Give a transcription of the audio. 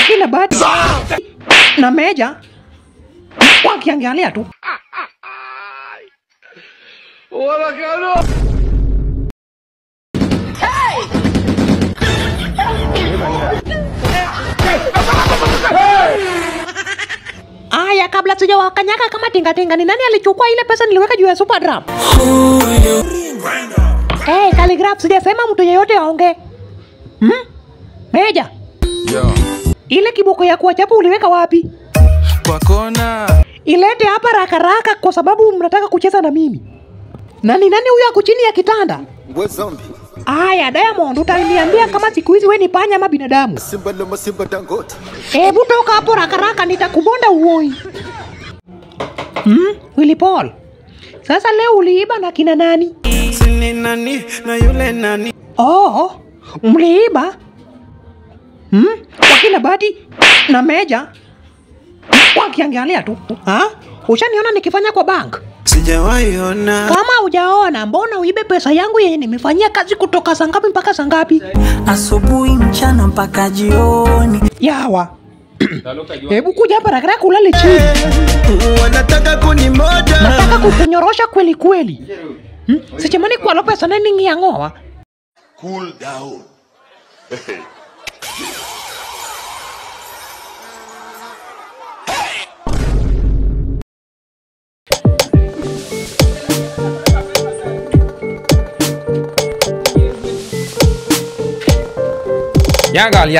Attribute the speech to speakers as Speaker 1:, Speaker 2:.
Speaker 1: wakina Badi na Meja wakiangalia tu. Aya, kabla sijawakanyaga kama tinga ni nani alichukua ile pesa niliweka juu ya super drum? Calligraph, sijasema mtu yeyote aongee. Meja.
Speaker 2: Yo.
Speaker 1: Ile kiboko ya kuachapa uliweka wapi?
Speaker 2: Kwa kona.
Speaker 1: Ilete hapa raka kwa sababu mnataka kucheza na mimi. Nani huyo ako chini ya kitanda?
Speaker 3: We zombie.
Speaker 1: Aya, Diamond, utaniambia kama siku hizi wewe ni panya ama binadamu?
Speaker 3: Simba ndo Simba Dangote.
Speaker 1: Hebu toka hapo raka nitakubonda uoi. Willy Paul. Sasa leo uliiba na kina nani?
Speaker 4: Sini nani na yule nani?
Speaker 1: Mliiba? Wakina Badi na Meja wakiangalia tu. Ushaniona nikifanya kwa bank?
Speaker 4: Sijawahi ona.
Speaker 1: Kama hujaona, mbona uibe pesa yangu yenye nimefanyia kazi kutoka saa ngapi mpaka saa ngapi?
Speaker 4: Asubuhi, mchana mpaka jioni.
Speaker 1: Yawa. Hebu kuja hapa raka ulale chini.
Speaker 4: Wanataka kunimoja.
Speaker 1: Nataka kukunyorosha kweli. Sichemani kwa lope sana ningi ya ngoa.
Speaker 3: Cool down.
Speaker 2: Yagal.